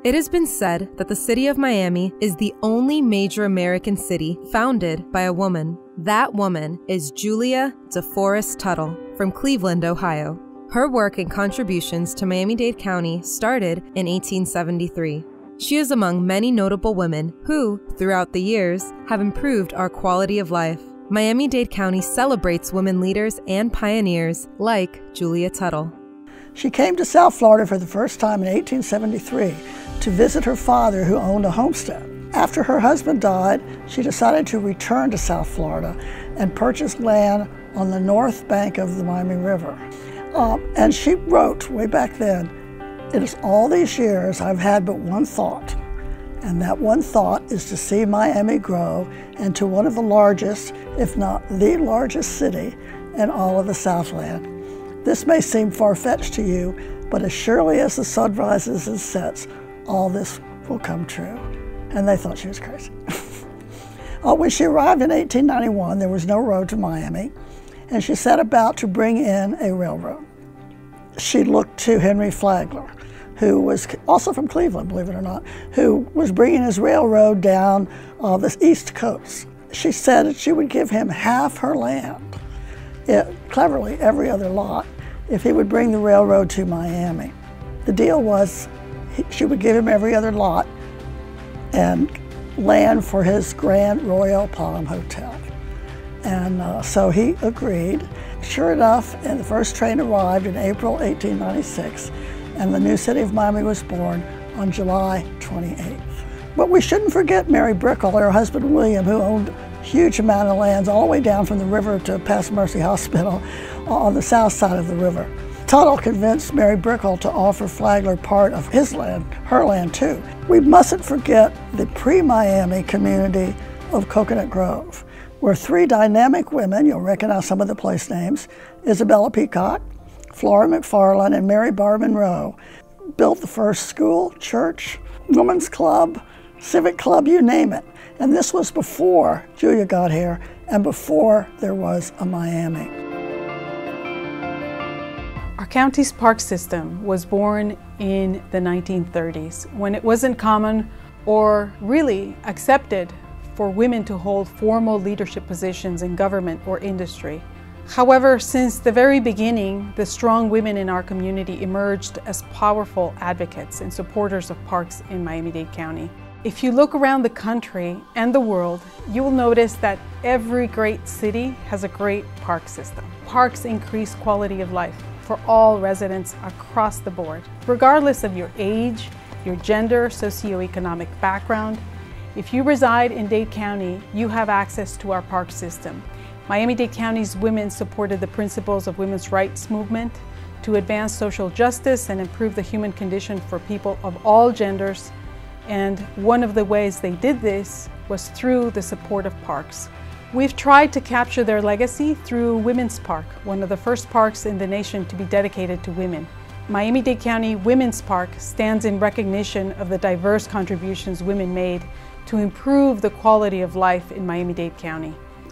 It has been said that the city of Miami is the only major American city founded by a woman. That woman is Julia DeForest Tuttle from Cleveland, Ohio. Her work and contributions to Miami-Dade County started in 1873. She is among many notable women who, throughout the years, have improved our quality of life. Miami-Dade County celebrates women leaders and pioneers like Julia Tuttle. She came to South Florida for the first time in 1873 to visit her father, who owned a homestead. After her husband died, she decided to return to South Florida and purchase land on the north bank of the Miami River. And she wrote way back then, "It is all these years I've had but one thought, and that one thought is to see Miami grow into one of the largest, if not the largest city in all of the Southland. This may seem far-fetched to you, but as surely as the sun rises and sets, all this will come true." And they thought she was crazy. When she arrived in 1891, there was no road to Miami, and she set about to bring in a railroad. She looked to Henry Flagler, who was also from Cleveland, believe it or not, who was bringing his railroad down the East Coast. She said that she would give him half her land, cleverly every other lot, if he would bring the railroad to Miami. The deal was she would give him every other lot and land for his Grand Royal Palm Hotel. And so he agreed. Sure enough, and the first train arrived in April 1896, and the new city of Miami was born on July 28th. But we shouldn't forget Mary Brickell, her husband William, who owned a huge amount of lands all the way down from the river to Pass Mercy Hospital on the south side of the river. Tuttle convinced Mary Brickell to offer Flagler part of his land, her land too. We mustn't forget the pre-Miami community of Coconut Grove, where three dynamic women, you'll recognize some of the place names, Isabella Peacock, Flora McFarland, and Mary Barr Monroe, built the first school, church, women's club, civic club, you name it. And this was before Julia got here and before there was a Miami. Our county's park system was born in the 1930s, when it wasn't common or really accepted for women to hold formal leadership positions in government or industry. However, since the very beginning, the strong women in our community emerged as powerful advocates and supporters of parks in Miami-Dade County. If you look around the country and the world, you will notice that every great city has a great park system. Parks increase quality of life for all residents across the board, regardless of your age, your gender, socioeconomic background. If you reside in Dade County, you have access to our park system. Miami-Dade County's women supported the principles of women's rights movement to advance social justice and improve the human condition for people of all genders. And one of the ways they did this was through the support of parks. We've tried to capture their legacy through Women's Park, one of the first parks in the nation to be dedicated to women. Miami-Dade County Women's Park stands in recognition of the diverse contributions women made to improve the quality of life in Miami-Dade County.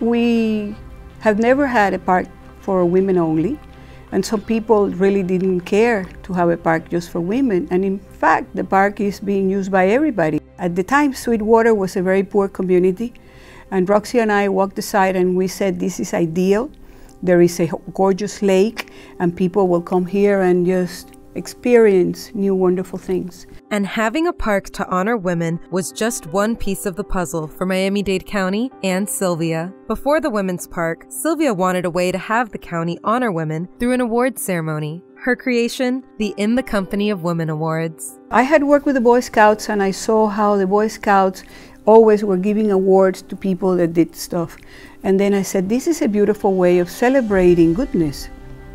We have never had a park for women only, and some people really didn't care to have a park just for women, and in fact the park is being used by everybody. At the time, Sweetwater was a very poor community, and Roxy and I walked aside and we said, this is ideal. There is a gorgeous lake and people will come here and just experience new wonderful things. And having a park to honor women was just one piece of the puzzle for Miami-Dade County and Sylvia. Before the Women's Park, Sylvia wanted a way to have the county honor women through an awards ceremony. Her creation, the In the Company of Women Awards. I had worked with the Boy Scouts and I saw how the Boy Scouts always were giving awards to people that did stuff. And then I said, this is a beautiful way of celebrating goodness.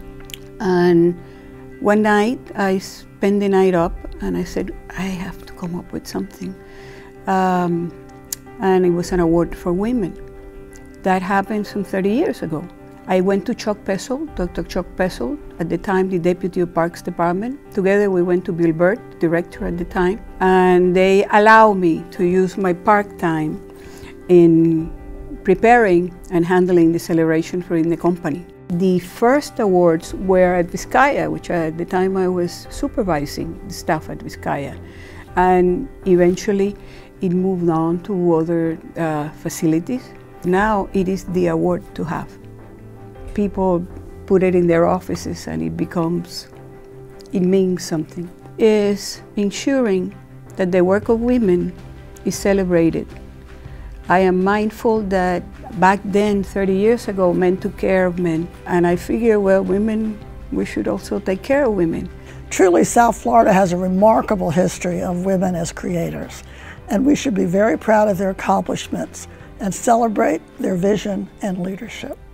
And one night, I spent the night up and I said, I have to come up with something. And it was an award for women. That happened some 30 years ago. I went to Chuck Pessel, Dr. Chuck Pessel, at the time the Deputy of Parks Department. Together we went to Bill Burt, director at the time, and they allowed me to use my park time in preparing and handling the celebration for in the company. The first awards were at Vizcaya, which at the time I was supervising the staff at Vizcaya. and eventually it moved on to other facilities. Now it is the award to have. People put it in their offices and it means something. Is ensuring that the work of women is celebrated. I am mindful that back then, 30 years ago, men took care of men, and I figure, well, women, we should also take care of women. Truly, South Florida has a remarkable history of women as creators, and we should be very proud of their accomplishments and celebrate their vision and leadership.